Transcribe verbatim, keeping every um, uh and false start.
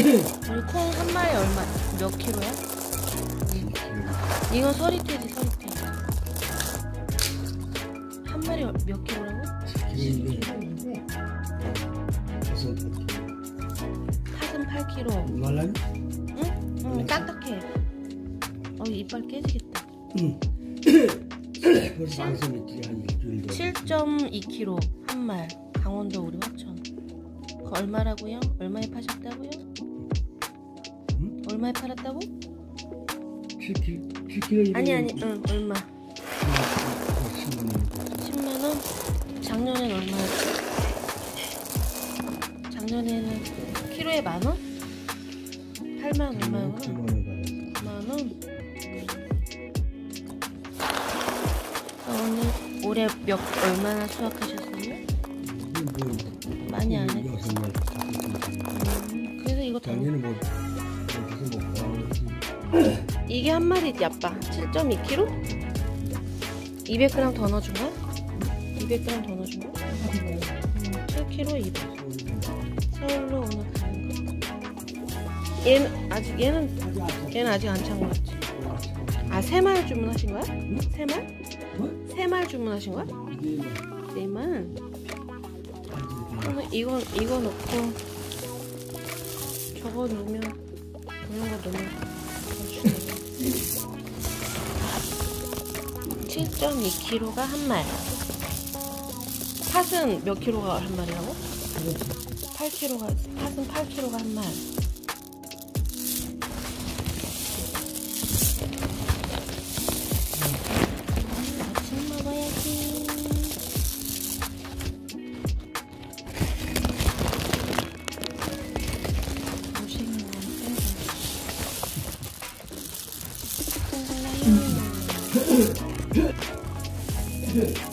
우리 콩 한 마리 얼마, 몇 킬로야? 이건 서리태지, 서리태. 한 마리 몇 킬로라고? 팥은 팔 킬로. 말라니? 응? 응, 딱딱해. 어, 이빨 깨지겠다. 응. 벌써 방송 있지, 한 일주일 전. 칠 점 이 킬로그램 한 말. 강원도 우리 화천. 그 얼마라고요? 얼마에 파셨다고요? 응? 얼마에 팔았다고? 칠 킬로그램, 칠 킬로그램. 아니 아니, 응, 얼마? 십만 원? 작년엔 얼마였지? 작년에는 키로에 만 원? 팔만 원 얼마였구나? 만 원? 아, 오늘 올해 몇 얼마나 수확하셨어요? 많이 안 했어. 음, 그래서 이거 다 작년에 뭐 이게 한 마리지 아빠. 칠 점 이 킬로그램? 이백 그램 더 넣어준 거야? 이백 그램 더 넣어준 거야? 음, 칠 킬로그램 이백. 서울로 오늘 가는 거. 얘는 아직 얘는 얘는 아직 안 찬 거 같지? 아, 세 말 주문하신 거야? 세 말? 세 말 주문하신 거야? 네 말. 그러면 이거 이거 넣고 저거 넣으면 이런 거 넣으면 칠 점 이 킬로그램가 한 말. 팥은 몇 킬로가 한 마리라고? 팔 킬로그램가, 팥은 팔 킬로그램가 한 말. 아침 먹어야지. 고생이 너무 세다. 땡글라요.